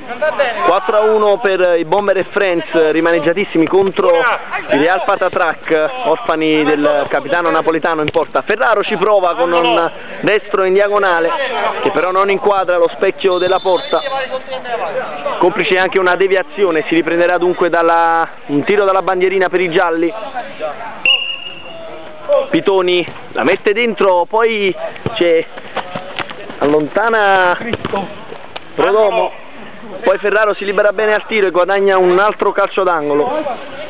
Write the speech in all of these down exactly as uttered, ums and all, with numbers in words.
quattro a uno per i Bomber e Friends, rimaneggiatissimi contro i Real Patatrac, orfani del capitano napoletano in porta. Ferraro ci prova con un destro in diagonale, che però non inquadra lo specchio della porta. Complice anche una deviazione, si riprenderà dunque dalla, un tiro dalla bandierina per i gialli. Pitoni la mette dentro, poi c'è allontana Prodomo, poi Ferraro si libera bene al tiro e guadagna un altro calcio d'angolo.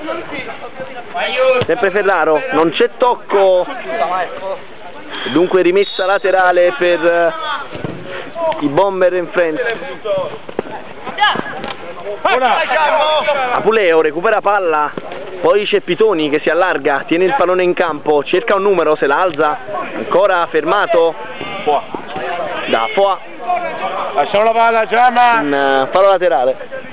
Sempre Ferraro, non c'è tocco, dunque rimessa laterale per i Bomber and Friends. Apuleo recupera palla, poi c'è Pitoni che si allarga, tiene il pallone in campo, cerca un numero, se la alza, ancora fermato da Foa. Lasciamo la palla, Giamma! Un uh, fallo laterale.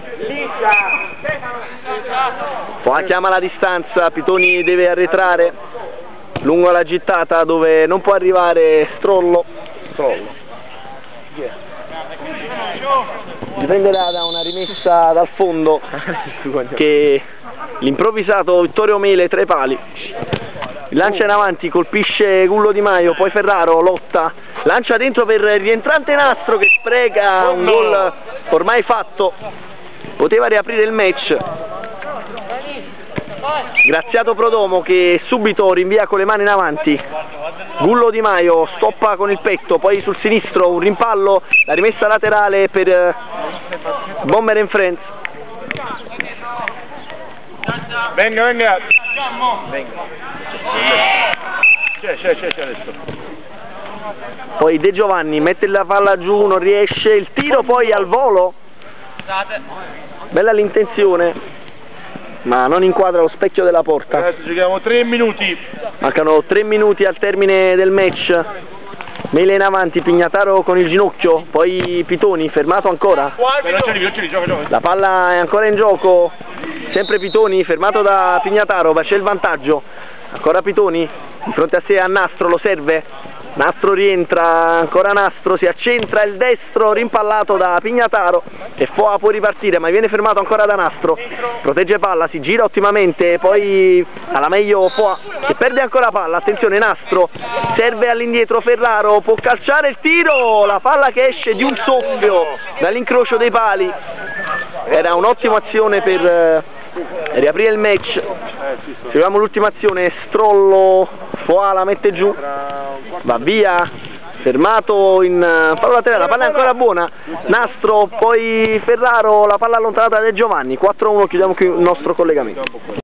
Foa chiama la distanza, Pitoni deve arretrare lungo la gittata dove non può arrivare Strollo. Strollo. Yeah. Dipenderà da una rimessa dal fondo che l'improvvisato Vittorio Mele tra i pali. Il lancia in avanti, colpisce Gullo Di Maio, poi Ferraro lotta, lancia dentro per il rientrante Nastro che spreca un gol ormai fatto, poteva riaprire il match. Graziato Prodomo che subito rinvia con le mani in avanti. Gullo Di Maio stoppa con il petto, poi sul sinistro un rimpallo, la rimessa laterale per Bomber and Friends. Venga, venga! Venga! C'è, c'è, c'è, c'è adesso. Poi De Giovanni mette la palla giù, non riesce, il tiro poi al volo. Bella l'intenzione, ma non inquadra lo specchio della porta. Adesso giochiamo tre minuti. Mancano tre minuti al termine del match. Mele in avanti, Pignataro con il ginocchio, poi Pitoni fermato ancora. La palla è ancora in gioco, sempre Pitoni fermato da Pignataro, ma c'è il vantaggio. Ancora Pitoni, di fronte a sé a Nastro, lo serve. Nastro rientra, ancora Nastro, si accentra il destro rimpallato da Pignataro e Foa può ripartire ma viene fermato ancora da Nastro, protegge palla, si gira ottimamente, poi alla meglio Foa che perde ancora palla, attenzione Nastro, serve all'indietro Ferraro, può calciare il tiro, la palla che esce di un soffio dall'incrocio dei pali, era un'ottima azione per eh, riaprire il match. Seguiamo l'ultima azione, Strollo, Foa la mette giù, va via, fermato in fallo laterale, la palla è ancora buona, Nastro, poi Ferraro, la palla allontanata da De Giovanni. Quattro a uno, chiudiamo qui il nostro collegamento.